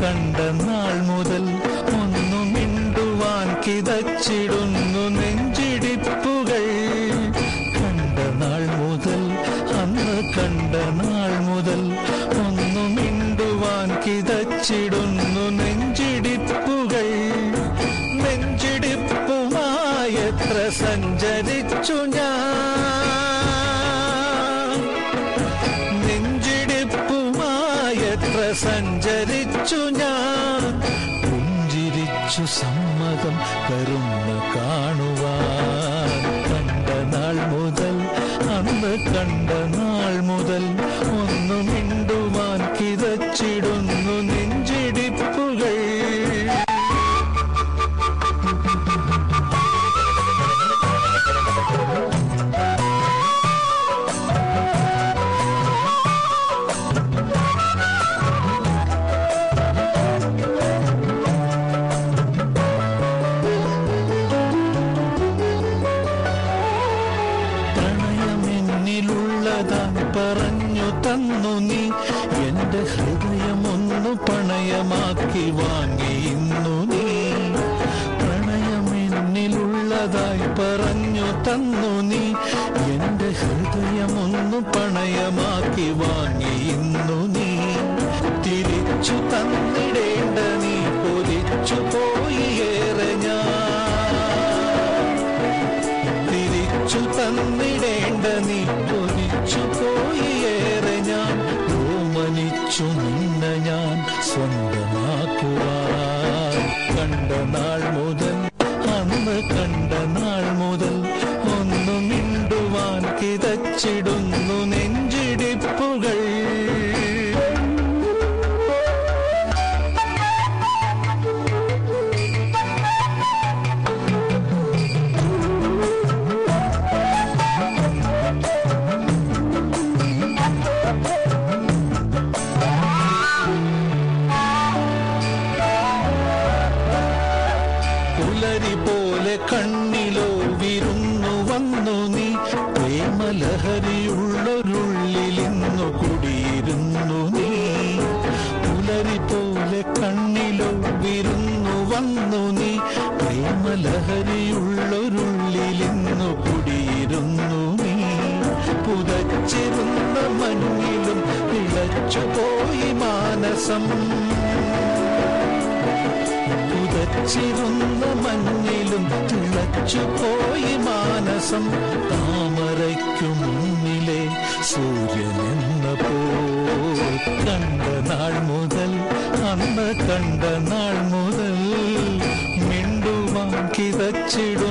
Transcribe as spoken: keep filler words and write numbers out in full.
കണ്ട നാൾ മുതൽ ഒന്നു മിണ്ടുവാൻ കിതച്ചിടുന്നു നെഞ്ചിടിപ്പുകൾ. കണ്ട നാൾ മുതൽ അന്ന് കണ്ട നാൾ മുതൽ ഒന്നു മിണ്ടുവാൻ കിതച്ചിടുന്നു നെഞ്ചിടിപ്പുകൾ. നെഞ്ചിടിപ്പുമായെത്ര സഞ്ചരിച്ചു ഞാൻ, നെഞ്ചിടിപ്പുമായെത്ര സഞ്ചരിച്ചു ഞാൻ. പുഞ്ചിരിച്ചു സമ്മതം കരുണ കാണുവാൻ. കണ്ട നാൾ മുതൽ അന്ന് കണ്ട നാൾ മുതൽ ഒന്നു മിണ്ടുവാൻ കിതച്ചിടുന്നു നെഞ്ചിടിപ്പുകൾ. പറഞ്ഞു തന്നു നീ എന്റെ ഹൃദയമൊന്നു പണയമാക്കി വാങ്ങി ഇന്നു നീ. പ്രണയമെന്നിലുള്ളതായി പറഞ്ഞു തന്നു നീ എന്റെ ഹൃദയമൊന്നു പണയമാക്കി വാങ്ങി ഇന്നു നീ. തിരിച്ചു തന്നിടേണ്ട നീ പൊരിച്ചു പോയി ഏറെ ഞാൻ. തിരിച്ചു തന്നിടേണ്ട നീ പൊരിച്ചു പോയി ഏറെ ഞാൻ. ഓമനിച്ചു നിന്ന ഞാൻ സ്വന്തമാക്കുവാൻ. കണ്ട നാൾ മുതൽ അന്ന് കണ്ട നാൾ മുതൽ ഒന്നു മിണ്ടുവാൻ കിതച്ചിടുന്നു നെഞ്ചിടിപ്പുകൾ. പുലരി പോലെ കണ്ണിലോ വിരുന്നു വന്നു നീ. പ്രേമലഹരിയുള്ളൊരുള്ളിലിന്നു കുടിയിരുന്നു നീ. പുലരി പോലെ കണ്ണിലോ വിരുന്നു വന്നു നീ. പ്രേമലഹരിയുള്ളൊരുള്ളിലിന്നു കുടിയിരുന്നു നീ. പുതച്ചിരുന്ന മഞ്ഞിലും ഇളച്ചുപോയി മാനസം. പുതച്ചിരുന്ന മഞ്ഞിലും തിളച്ചുപോയി മാനസം. താമരയ്ക്കു മുന്നിലെ സൂര്യനെന്ന പോൽ. കണ്ട നാൾ മുതൽ അന്ന് കണ്ട നാൾ മുതൽ മിണ്ടുവാൻ കിതച്ചിടും